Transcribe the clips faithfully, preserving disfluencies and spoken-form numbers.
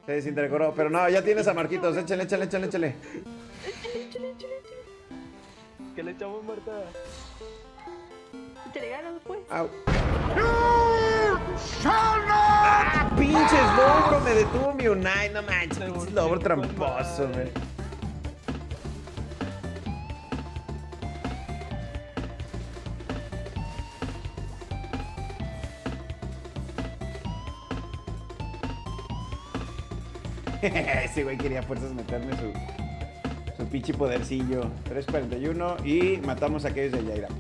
Se desintegró, pero no, ya tienes a Marquitos. Échale, échale, échale, échale. Échale, échale, échale, échale. ¿Qué le echamos, Marta? Te le ganas, pues. Au. ¡Ah, pinches logro! Me detuvo mi Unai, no manches. Pinches logro tramposo, güey. Ese güey quería fuerzas meterme su su pinche podercillo. tres cuarenta y uno y matamos a aquellos de Yaira.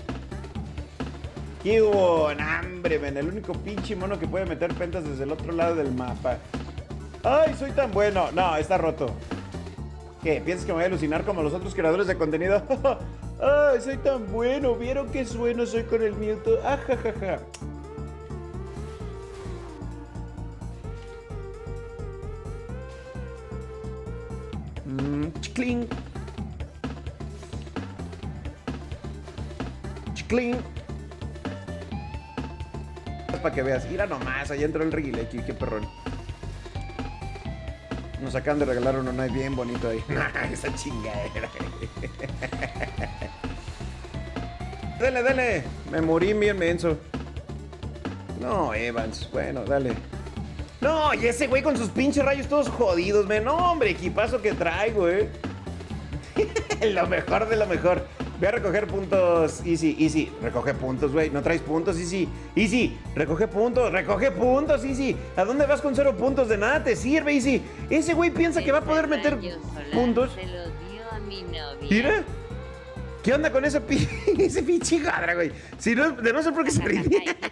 ¿Qué hubo? ¡Hambre, men! El único pinche mono que puede meter pentas desde el otro lado del mapa. ¡Ay, soy tan bueno! No, está roto. ¿Qué? ¿Piensas que me voy a alucinar como los otros creadores de contenido? ¡Ay, soy tan bueno! ¿Vieron qué bueno soy con el Mewtwo? ¡Ajajaja! Mmm, chiclín. Chiclín. Para que veas, mira nomás, allá entró el Regieleki, qué perrón. Nos acaban de regalar uno, no es bien bonito ahí. Esa chingadera. Dale, dale. Me morí bien menso. No, Evans, bueno, dale. No, y ese güey con sus pinches rayos todos jodidos, men. No, hombre, equipazo que traigo, eh. Lo mejor de lo mejor. Voy a recoger puntos. Easy, easy. Recoge puntos, güey. No traes puntos, Easy. Easy. Recoge puntos. Recoge puntos, Easy. ¿A dónde vas con cero puntos? De nada te sirve, Easy. Ese güey piensa que va a poder meter puntos. Se lo dio a mi novia. Mira. ¿Qué onda con ese, pi ese pinche gadra, güey? Si no, de no ser porque se prendía.